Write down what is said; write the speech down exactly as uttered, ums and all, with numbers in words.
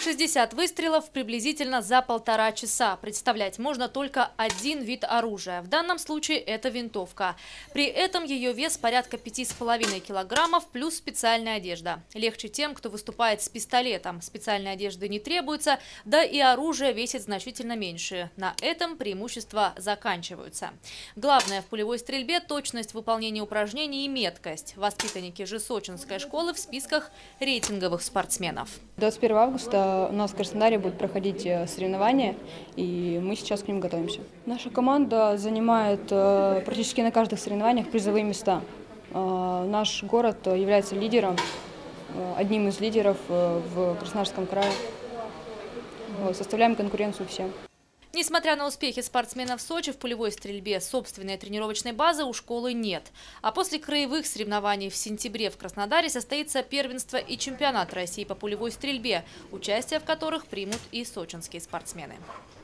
шестьдесят выстрелов приблизительно за полтора часа. Представлять можно только один вид оружия. В данном случае это винтовка. При этом ее вес порядка пяти с половиной килограммов плюс специальная одежда. Легче тем, кто выступает с пистолетом. Специальной одежды не требуется, да и оружие весит значительно меньше. На этом преимущества заканчиваются. Главное в пулевой стрельбе – точность выполнения упражнений и меткость. Воспитанники же сочинской школы в списках рейтинговых спортсменов. двадцать первого августа у нас в Краснодаре будут проходить соревнования, и мы сейчас к ним готовимся. Наша команда занимает практически на каждых соревнованиях призовые места. Наш город является лидером, одним из лидеров в Краснодарском крае. Составляем конкуренцию всем. Несмотря на успехи спортсменов в Сочи, в пулевой стрельбе собственной тренировочной базы у школы нет. А после краевых соревнований в сентябре в Краснодаре состоится первенство и чемпионат России по пулевой стрельбе, участие в которых примут и сочинские спортсмены.